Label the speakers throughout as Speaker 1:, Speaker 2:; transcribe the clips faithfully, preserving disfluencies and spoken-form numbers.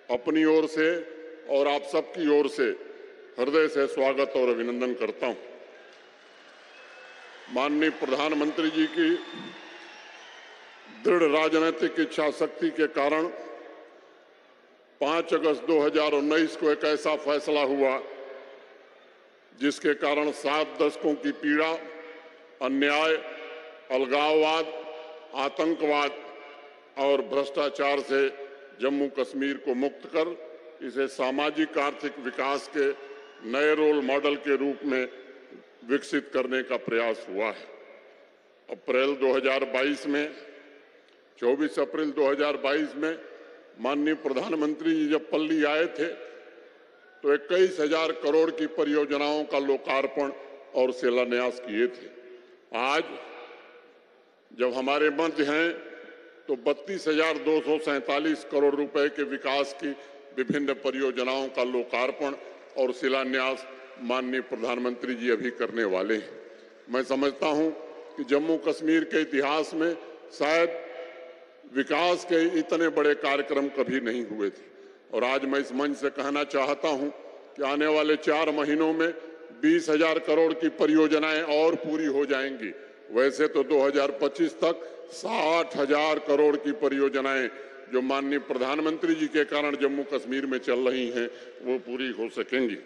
Speaker 1: अपनी ओर से और आप सबकी ओर से हृदय से स्वागत और अभिनंदन करता हूं। माननीय प्रधानमंत्री जी की दृढ़ राजनीतिक इच्छा शक्ति के कारण पाँच अगस्त दो हज़ार उन्नीस को एक ऐसा फैसला हुआ जिसके कारण सात दशकों की पीड़ा, अन्याय, अलगाववाद, आतंकवाद और भ्रष्टाचार से जम्मू कश्मीर को मुक्त कर इसे सामाजिक आर्थिक विकास के नए रोल मॉडल के रूप में विकसित करने का प्रयास हुआ है। अप्रैल दो हज़ार बाईस में चौबीस अप्रैल दो हज़ार बाईस में माननीय प्रधानमंत्री जी जब पल्ली आए थे तो इक्कीस हजार करोड़ की परियोजनाओं का लोकार्पण और शिलान्यास किए थे। आज जब हमारे मध्य हैं तो बत्तीस हजार दो सौ सैंतालीस करोड़ रुपए के विकास की विभिन्न परियोजनाओं का लोकार्पण और शिलान्यास माननीय प्रधानमंत्री जी अभी करने वाले हैं। मैं समझता हूं कि जम्मू कश्मीर के इतिहास में शायद विकास के इतने बड़े कार्यक्रम कभी नहीं हुए थे और आज मैं इस मंच से कहना चाहता हूं कि आने वाले चार महीनों में बीस हजार करोड़ की परियोजनाएं और पूरी हो जाएंगी। वैसे तो दो हज़ार पच्चीस तक साठ हजार करोड़ की परियोजनाएं जो माननीय प्रधानमंत्री जी के कारण जम्मू कश्मीर में चल रही हैं वो पूरी हो सकेंगी।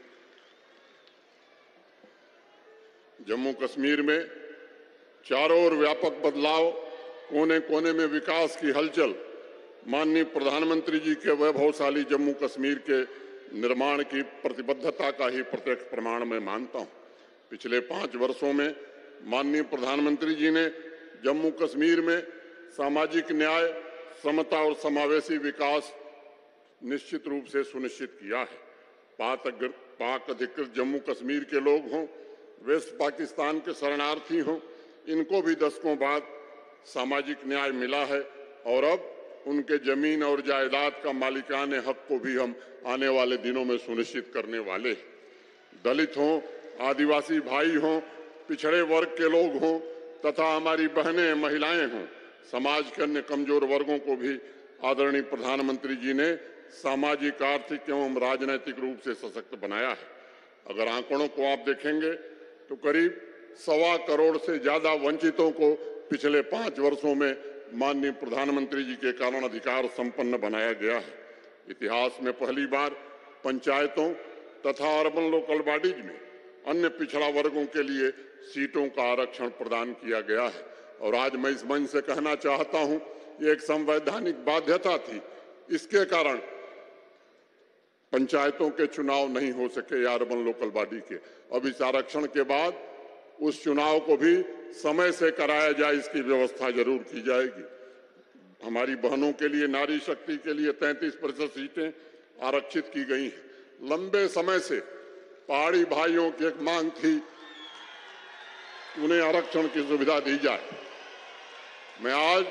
Speaker 1: जम्मू कश्मीर में चारों ओर व्यापक बदलाव, कोने कोने में विकास की हलचल माननीय प्रधानमंत्री जी के वैभवशाली जम्मू कश्मीर के निर्माण की प्रतिबद्धता का ही प्रत्यक्ष प्रमाण मैं मानता हूं। पिछले पांच वर्षों में माननीय प्रधानमंत्री जी ने जम्मू कश्मीर में सामाजिक न्याय, समता और समावेशी विकास निश्चित रूप से सुनिश्चित किया है। पाक पाक अधिकृत जम्मू कश्मीर के लोग हों, वेस्ट पाकिस्तान के शरणार्थी हों, इनको भी दशकों बाद सामाजिक न्याय मिला है और अब उनके जमीन और जायदाद का मालिकाने हक को भी हम आने वाले दिनों में सुनिश्चित करने वाले हैं। दलित हों, आदिवासी भाई हों, पिछड़े वर्ग के लोग हों तथा हमारी बहनें, महिलाएं हों, समाज के अन्य कमजोर वर्गों को भी आदरणीय प्रधानमंत्री जी ने सामाजिक, आर्थिक एवं राजनीतिक रूप से सशक्त बनाया है। अगर आंकड़ों को आप देखेंगे तो करीब सवा करोड़ से ज्यादा वंचितों को पिछले पांच वर्षों में माननीय प्रधानमंत्री जी के कारण अधिकार संपन्न बनाया गया है। इतिहास में पहली बार पंचायतों तथा अर्बन लोकल बॉडीज में अन्य पिछड़ा वर्गों के लिए सीटों का आरक्षण प्रदान किया गया है और आज मैं इस मंच से कहना चाहता हूं, ये एक संवैधानिक बाध्यता थी, इसके कारण पंचायतों के चुनाव नहीं हो सके या अर्बन लोकल बॉडी के। अब इस आरक्षण के बाद उस चुनाव को भी समय से कराया जाए, इसकी व्यवस्था जरूर की जाएगी। हमारी बहनों के लिए, नारी शक्ति के लिए तैंतीस प्रतिशत सीटें आरक्षित की गई हैं। लंबे समय से पहाड़ी भाइयों की एक मांग थी कि उन्हें आरक्षण की सुविधा दी जाए। मैं आज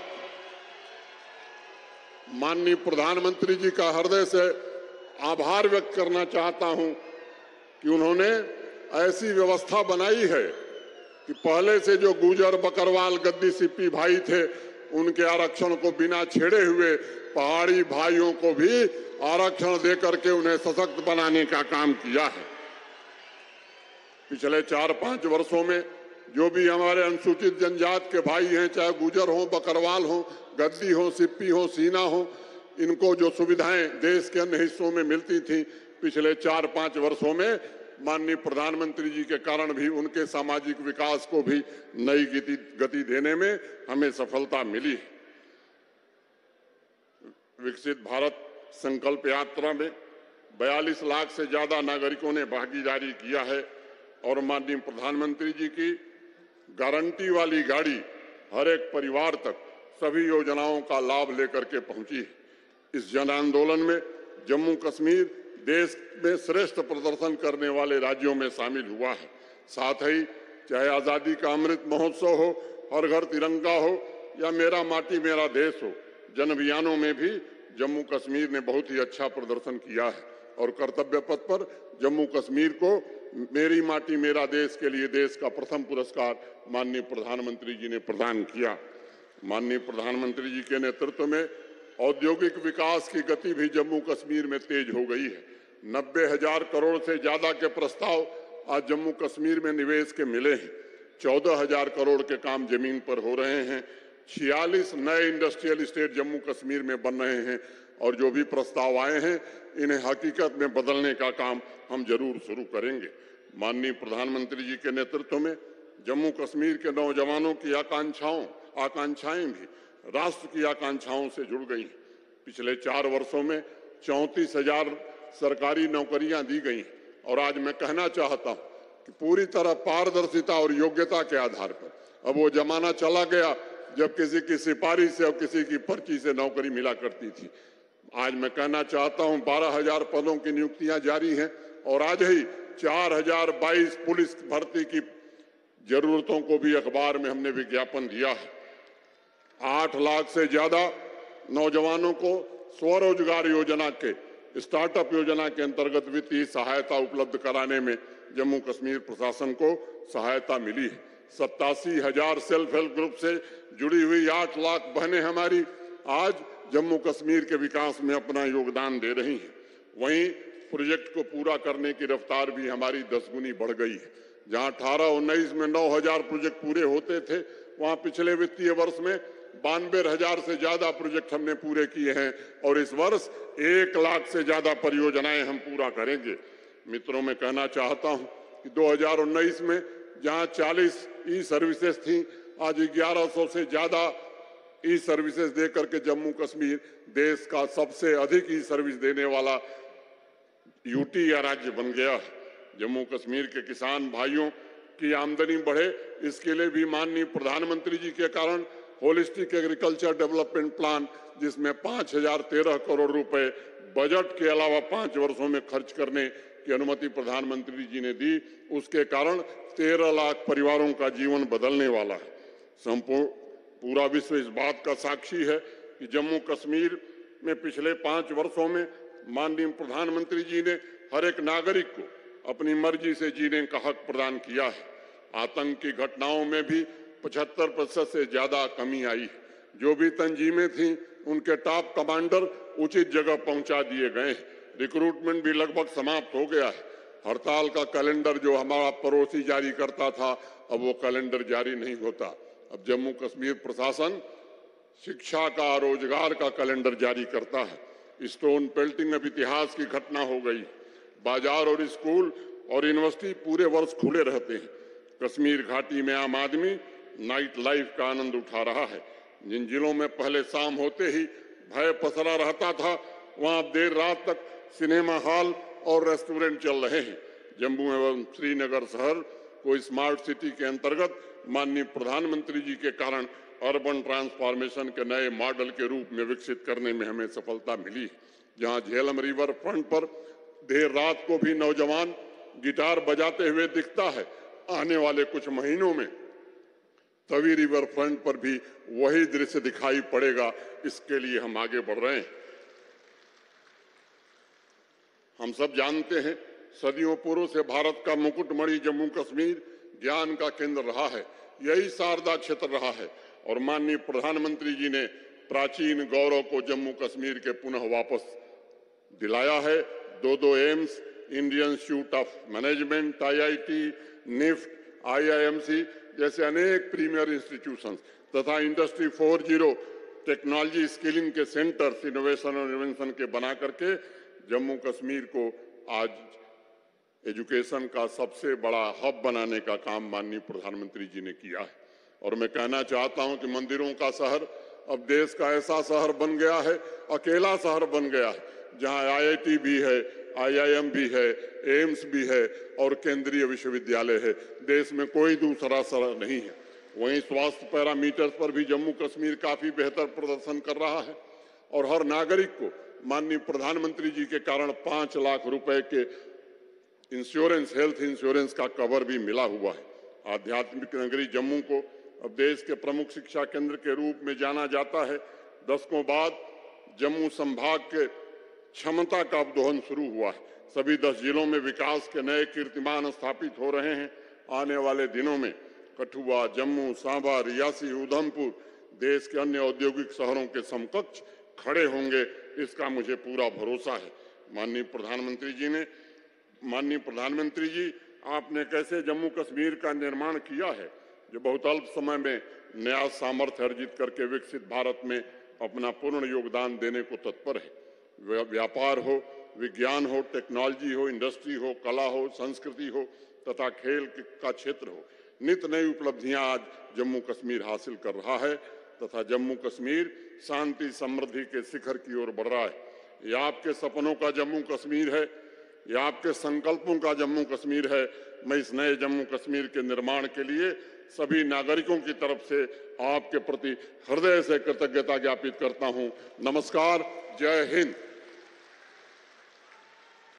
Speaker 1: माननीय प्रधानमंत्री जी का हृदय से आभार व्यक्त करना चाहता हूं कि उन्होंने ऐसी व्यवस्था बनाई है कि पहले से जो गुजर, बकरवाल, गद्दी, सिप्पी भाई थे उनके आरक्षण को बिना छेड़े हुए पहाड़ी भाइयों को भी आरक्षण देकर के उन्हें सशक्त बनाने का काम किया है। पिछले चार पांच वर्षों में जो भी हमारे अनुसूचित जनजाति के भाई हैं, चाहे गुजर हो, बकरवाल हो, गद्दी हो, सिप्पी हो, सीना हो, इनको जो सुविधाएं देश के अन्य हिस्सों में मिलती थी पिछले चार पांच वर्षों में माननीय प्रधानमंत्री जी के कारण भी उनके सामाजिक विकास को भी नई गति गति देने में हमें सफलता मिली। विकसित भारत संकल्प यात्रा में बयालीस लाख से ज्यादा नागरिकों ने भागीदारी किया है और माननीय प्रधानमंत्री जी की गारंटी वाली गाड़ी हर एक परिवार तक सभी योजनाओं का लाभ लेकर के पहुंची है। इस जन आंदोलन में जम्मू कश्मीर देश में श्रेष्ठ प्रदर्शन करने वाले राज्यों में शामिल हुआ है। साथ ही चाहे आजादी का अमृत महोत्सव हो, हर घर तिरंगा हो या मेरा माटी मेरा देश हो, जन अभियानों में भी जम्मू कश्मीर ने बहुत ही अच्छा प्रदर्शन किया है और कर्तव्य पथ पर जम्मू कश्मीर को मेरी माटी मेरा देश के लिए देश का प्रथम पुरस्कार माननीय प्रधानमंत्री जी ने प्रदान किया। माननीय प्रधानमंत्री जी के नेतृत्व में औद्योगिक विकास की गति भी जम्मू कश्मीर में तेज हो गई है। नब्बे हजार करोड़ से ज्यादा के प्रस्ताव आज जम्मू कश्मीर में निवेश के मिले हैं। चौदह हजार करोड़ के काम जमीन पर हो रहे हैं। छियालीस नए इंडस्ट्रियल स्टेट जम्मू कश्मीर में बन रहे हैं और जो भी प्रस्ताव आए हैं इन्हें हकीकत में बदलने का काम हम जरूर शुरू करेंगे। माननीय प्रधानमंत्री जी के नेतृत्व में जम्मू कश्मीर के नौजवानों की आकांक्षाओं आकांक्षाएं भी राष्ट्र की आकांक्षाओं से जुड़ गई। पिछले चार वर्षों में चौंतीस हजार सरकारी नौकरियां दी गई और आज मैं कहना चाहता हूं कि पूरी तरह पारदर्शिता और योग्यता के आधार पर अब वो जमाना चला गया जब किसी की सिफारिश से और किसी की पर्ची से नौकरी मिला करती थी। आज मैं कहना चाहता हूं बारह हजार पदों की नियुक्तियां जारी हैं और आज ही चार हजार बाईस पुलिस भर्ती की जरूरतों को भी अखबार में हमने विज्ञापन दिया है। आठ लाख से ज्यादा नौजवानों को स्वरोजगार योजना के स्टार्टअप योजना के अंतर्गत वित्तीय सहायता उपलब्ध कराने में जम्मू कश्मीर प्रशासन को सहायता मिली है। सत्तासी हजार सेल्फ हेल्प ग्रुप से जुड़ी हुई आठ लाख बहनें हमारी आज जम्मू कश्मीर के विकास में अपना योगदान दे रही हैं। वहीं प्रोजेक्ट को पूरा करने की रफ्तार भी हमारी दस गुनी बढ़ गई है। जहां अठारह उन्नीस में नौ हजार प्रोजेक्ट पूरे होते थे, वहां पिछले वित्तीय वर्ष में बानवे हजार से ज्यादा प्रोजेक्ट हमने पूरे किए हैं और इस वर्ष एक लाख से ज्यादा परियोजनाएं हम पूरा करेंगे। मित्रों, मैं कहना चाहता हूं कि दो हजार उन्नीस में जहां चालीस ई सर्विसेज थी, आज ग्यारह सौ से ज्यादा ई सर्विसेज देकर के जम्मू कश्मीर देश का सबसे अधिक ई सर्विस देने वाला यूटी या राज्य बन गया है। जम्मू कश्मीर के किसान भाइयों की आमदनी बढ़े, इसके लिए भी माननीय प्रधानमंत्री जी के कारण होलिस्टिक एग्रीकल्चर डेवलपमेंट प्लान, जिसमें पांच हजार तेरह करोड़ रुपए बजट के अलावा पांच वर्षों में खर्च करने की अनुमति प्रधानमंत्री जी ने दी, उसके कारण तेरह लाख परिवारों का जीवन बदलने वाला है। संपूर्ण पूरा विश्व इस बात का साक्षी है कि जम्मू कश्मीर में पिछले पांच वर्षों में माननीय प्रधानमंत्री जी ने हर एक नागरिक को अपनी मर्जी से जीने का हक प्रदान किया है। आतंक की घटनाओं में भी पचहत्तर प्रतिशत से ज्यादा कमी आई है। जो भी तंजीमें थीं, उनके टॉप कमांडर उचित जगह पहुंचा दिए गए हैं। रिक्रूटमेंट भी लगभग समाप्त हो गया है। हड़ताल का कैलेंडर जो हमारा पड़ोसी जारी करता था, अब वो कैलेंडर जारी नहीं होता। अब जम्मू कश्मीर प्रशासन शिक्षा का, रोजगार का कैलेंडर जारी करता है। स्टोन पेल्टिंग अब इतिहास की घटना हो गई। बाजार और स्कूल और यूनिवर्सिटी पूरे वर्ष खुले रहते हैं। कश्मीर घाटी में आम आदमी नाइट लाइफ का आनंद उठा रहा है। जिन जिलों में पहले शाम होते ही भय पसरा रहता था, वहां देर रात तक सिनेमा हॉल और रेस्टोरेंट चल रहे हैं। जम्मू एवं श्रीनगर शहर को स्मार्ट सिटी के अंतर्गत माननीय प्रधानमंत्री जी के कारण अर्बन ट्रांसफॉर्मेशन के नए मॉडल के रूप में विकसित करने में हमें सफलता मिली। जहां झेलम रिवर फ्रंट पर देर रात को भी नौजवान गिटार बजाते हुए दिखता है, आने वाले कुछ महीनों में तवी रिवर फ्रंट पर भी वही दृश्य दिखाई पड़ेगा। इसके लिए हम आगे बढ़ रहे हैं। हम सब जानते हैं, सदियों पूर्व से भारत का मुकुटमणि जम्मू कश्मीर ज्ञान का केंद्र रहा है। यही शारदा क्षेत्र रहा है और माननीय प्रधानमंत्री जी ने प्राचीन गौरव को जम्मू कश्मीर के पुनः वापस दिलाया है। दो दो AIIMS, Indian Institute of Management, I I T, NIFT, I I M C जैसे अनेक प्रीमियर इंस्टीट्यूशंस तथा industry four zero technology skilling के सेंटर्स, इनोवेशन और इन्वेंशन के बना करके जम्मू कश्मीर को आज एजुकेशन का सबसे बड़ा हब बनाने का काम माननीय प्रधानमंत्री जी ने किया है। और मैं कहना चाहता हूं कि मंदिरों का शहर अब देश का ऐसा शहर बन गया है, अकेला शहर बन गया है, जहां आई आई टी भी है, आई आई एम भी है, एम्स भी है और केंद्रीय विश्वविद्यालय है। देश में कोई दूसरा शहर नहीं है। वहीं स्वास्थ्य पैरामीटर्स पर भी जम्मू कश्मीर काफी बेहतर प्रदर्शन कर रहा है और हर नागरिक को माननीय प्रधानमंत्री जी के कारण पांच लाख रुपए के इंश्योरेंस, हेल्थ इंश्योरेंस का कवर भी मिला हुआ है। आध्यात्मिक नगरी जम्मू को अब देश के प्रमुख शिक्षा केंद्र के रूप में जाना जाता है। दशकों बाद जम्मू संभाग के क्षमता का अवदोहन शुरू हुआ है। सभी दस जिलों में विकास के नए कीर्तिमान स्थापित हो रहे हैं। आने वाले दिनों में कठुआ, जम्मू, सांबा, रियासी, उधमपुर देश के अन्य औद्योगिक शहरों के समकक्ष खड़े होंगे, इसका मुझे पूरा भरोसा है। माननीय प्रधानमंत्री जी ने माननीय प्रधानमंत्री जी, आपने कैसे जम्मू कश्मीर का निर्माण किया है, जो बहुत अल्प समय में नया सामर्थ्य अर्जित करके विकसित भारत में अपना पूर्ण योगदान देने को तत्पर है। व्यापार हो, विज्ञान हो, टेक्नोलॉजी हो, इंडस्ट्री हो, कला हो, संस्कृति हो तथा खेल का क्षेत्र हो, नित नई उपलब्धियां आज जम्मू कश्मीर हासिल कर रहा है तथा जम्मू कश्मीर शांति समृद्धि के शिखर की ओर बढ़ रहा है। यह आपके सपनों का जम्मू कश्मीर है, यह आपके संकल्पों का जम्मू कश्मीर है। मैं इस नए जम्मू कश्मीर के निर्माण के लिए सभी नागरिकों की तरफ से आपके प्रति हृदय से कृतज्ञता ज्ञापित करता हूं। नमस्कार, जय हिंद।